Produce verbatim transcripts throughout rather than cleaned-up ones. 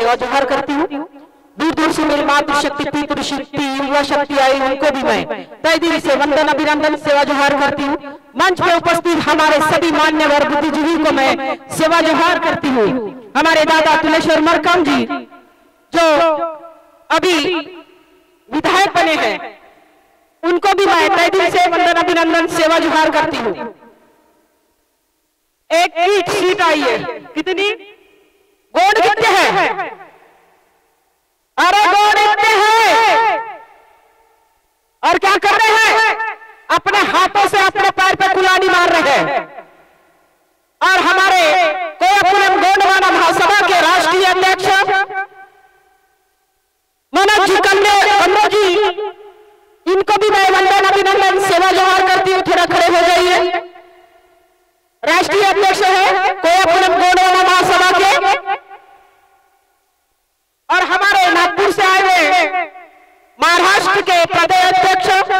सेवा जोहार करती हूँ। दूर दूर से मेरी मातृशक्ति, पितृशक्ति, युवा शक्ति आई, उनको भी मैं तहे दिल से वंदन अभिनंदन सेवा जोहार करती हूँ। मंच पे उपस्थित हमारे सभी मान्यवर बुद्धिजीवी को मैं सेवा जोहार करती हूँ। हमारे दादा तुलेश्वर मरकम जी जो अभी विधायक बने हैं, उनको भी मैं तहे दिल से वंदन अभिनंदन सेवा जोहार करती हूँ। एक ईट सीट आई है, कितनी गोड़ कितने हैं? अरे गोड़ इतने हैं और क्या कर रहे हैं? अपने हाथों से अपने पैर पे कुलानी मार रहे हैं। और हमारे कोयपुरम गोंडवाना महासभा के राष्ट्रीय अध्यक्ष मनोज जी कन्नो जी, इनको भी मैं वंदन अभिनंदन सेवा जोहार करती हूँ। थोड़ा खड़े हो जाइए। राष्ट्रीय अध्यक्ष है कोयपुरम गोंडवाना महासभा के, और हमारे नागपुर से आए हुए महाराष्ट्र के प्रदेश अध्यक्ष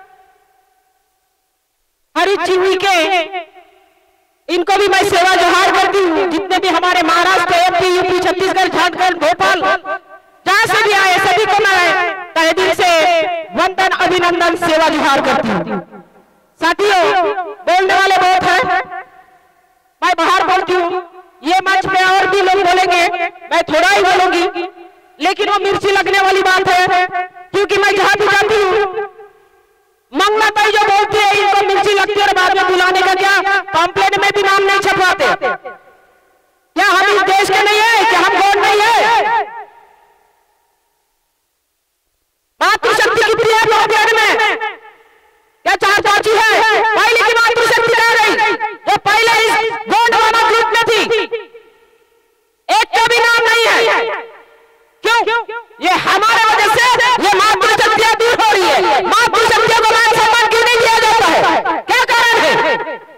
हरीश जी के, इनको भी मैं सेवा जोहार करती हूँ। जितने भी हमारे महाराष्ट्र, एमपी, यूपी, छत्तीसगढ़, झारखंड, भोपाल, जहां से भी आए सभी को मैं तहे दिल से वंदन अभिनंदन सेवा जोहार करती हूँ। साथियों, बोलने वाले बहुत हैं, मैं बाहर बोलती हूँ। ये मंच पे और भी लोग बोलेंगे, मैं थोड़ा ही बोलूंगी, लेकिन वो मिर्ची लगने वाली बात है, क्योंकि मैं जहां भी जाती हूँ मंगना ताई जो बोलती है इनको मिर्ची लगती है और बाद में बुलाने का क्या, पंपलेट में भी नाम नहीं छपवाते। क्या हम इस देश के नहीं है? क्या हम गोंड नहीं है? मातृशक्ति कितनी है गोंड में? क्या चार चाची है? पहले की मातृशक्ति कहाँ गई जो पहले इस गोंडवाना ग्रुप में थी? एक का भी नाम नहीं है। क्यों? ये हमारे वजह से ये मातृशक्तियां दूर हो रही है। मातृशक्तियों को मान सम्मान क्यों नहीं दिया जाता है? क्या कारण है?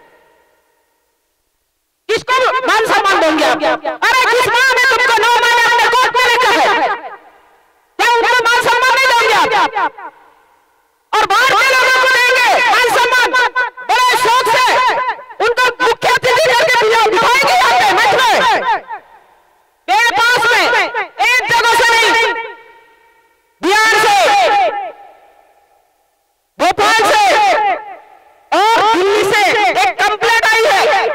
किसको मान सम्मान देंगे आप? अरे किस मां ने तुमको नौ महीने अपने कोर्ट में रखा है? क्या उनको मान सम्मान नहीं देंगे आप? और बाहर के लोगों को देंगे मान सम्मान बड़े शौक से, उनको मुख्य अतिथि करके बिठाएंगे यहाँ पे मंच में। मेरे पास में एक जगह से नहीं, बिहार से, भोपाल से और दिल्ली से एक कंप्लेंट आई है।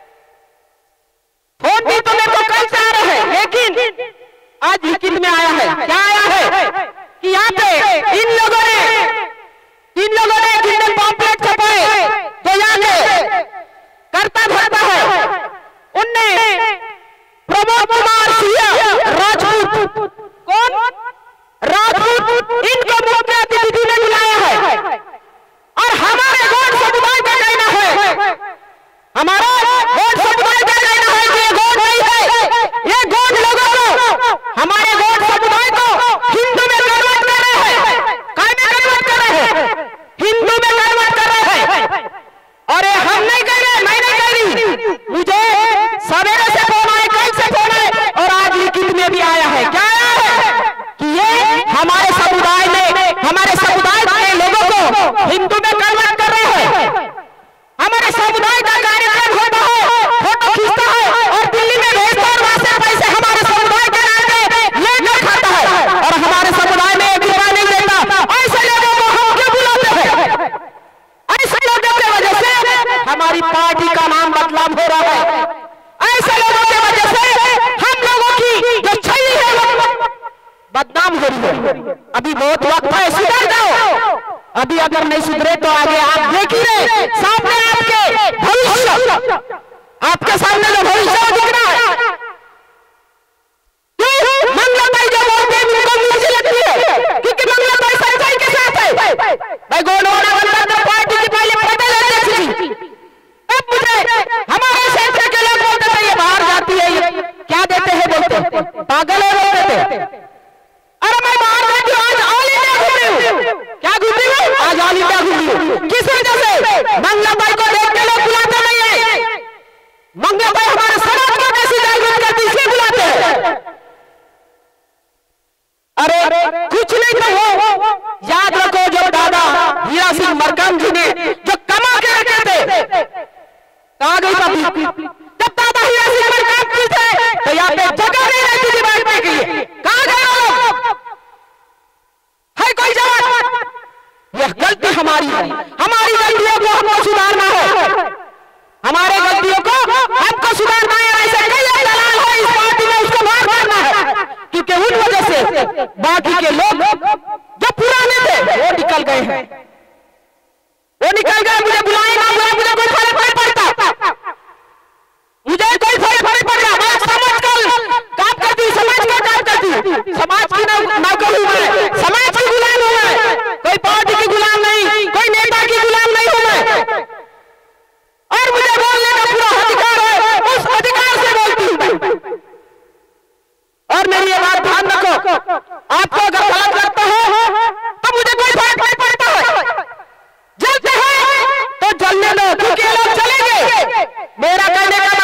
फोन भी तो मेरे को कल से आ रहे हैं, लेकिन आज लिखित में आया है। क्या आया है? कि यहाँ पे इन लोगों ने इन लोगों ने जिनने पॉम्पलेट छपाए जो यहाँ के करता धरता है, उनने प्रमोद कुमार सिंह राजपूत, कौन राजपूत, इनको मुख्य अतिथि ने बुलाया है। और हमारे गोंड समुदाय का कहना है, हमारा गोंड समुदाय का कहना है कि ये गोंड नहीं है, ये गोंड लोगों को, हमारे गोंड समुदाय को हिंदू में कन्वर्ट कर रहे हैं। काय में कन्वर्ट कर रहे हैं? हिंदू में कन्वर्ट कर रहे हैं। और ये हम नहीं कह रहे, मैं नहीं कह रही, मुझे सवेरे से फोन आए, कल से फोन आए, और आज लिखित में भी आया है। क्या आया है? कि ये हमारे समुदाय में, हमारे समुदाय के लोगों को हिंदू में कन्वर्ट कर रहे हैं। हमारे समुदाय का कार्यक्रम होता है, फोटो खींचता है और दिल्ली में भेजता है, और वहां से पैसे हमारे समुदाय के नाम पे लेकर खाता है, और हमारे समुदाय में एक रुपया नहीं देता। ऐसे लोगों को हम क्यों बुलाते हैं? ऐसे लोगों की वजह से हमारी पार्टी का नाम बदनाम हो रहा है। ऐसे लोगों की वजह से हम लोगों की जो छवि है वो बदनाम हो रही है। अभी बहुत वक्त है, सुधर जाओ। अभी अगर नहीं सुधरे तो आगे आप देख ही रहे, सामने आपके भविष्य, आपके सामने जो भविष्य दिख रहा है। मंगला भाई जो बोलते हैं उनको मिर्ची लगती है, क्योंकि मंगला भाई सच्चाई के साथ है। भाई गोंडवाना वंदन पार्टी की पहले प्रदेश अध्यक्ष थी, अब मुझे हमारे क्षेत्र के लोग बोलते थे ये बाहर जाती है, ये क्या देते हैं बोलते, पागल है बोलते थे। अरे मैं बाहर जाती हूँ, आज ऑल इंडिया घूम रही हूँ। क्या घूम रही हूँ? आज ऑल इंडिया घूम रही हूँ। किस वजह से? मंगला भाई को देख के लोग बुलाते नहीं है। मंगला भाई हमारे समाज को कैसी जागरूक करती, इसलिए बुलाते हैं। अरे कुछ नहीं तो हो, याद रखो जो दादा हीरा सिंह मरकम जी ने जो कमा के रखे थे, कहाँ गई पापी? जब दादा हीरा सिंह मरकम जी थे तो यहाँ पे जगह नहीं रहती थी बैठने के लिए। यह गलती हमारी है, हमारी गलतियों को हमको सुधारना है, हमारे गलतियों को हमको सुधारना है। ऐसे कई दलाल है इस पार्टी में, उसको मार मारना है, क्योंकि उन वजह से बाकी के लोग जो पुराने थे वो निकल गए हैं, वो निकल गए। मुझे बुलाए ना बुलाए मुझे कोई फर्क नहीं पड़ता, मुझे कोई फर्क नहीं पड़ता। मैं समाज का काम करती हूँ, समाज का काम करती हूँ, समाज की नौकर हूँ मैं, समाज की गुलाम हूँ मैं, कोई पार्टी की गुलाम नहीं, कोई नेता की गुलाम नहीं हूँ मैं। और मुझे बोलने का पूरा अधिकार है, उस अधिकार से बोलती हूँ मैं। और मेरी ये बात ध्यान रखो, आपको अगर गलत लगता है तो मुझे कोई फर्क नहीं पड़ता है, जलते हैं तो जलने दो, क्योंकि लोग चलेंगे। मेरा कहने का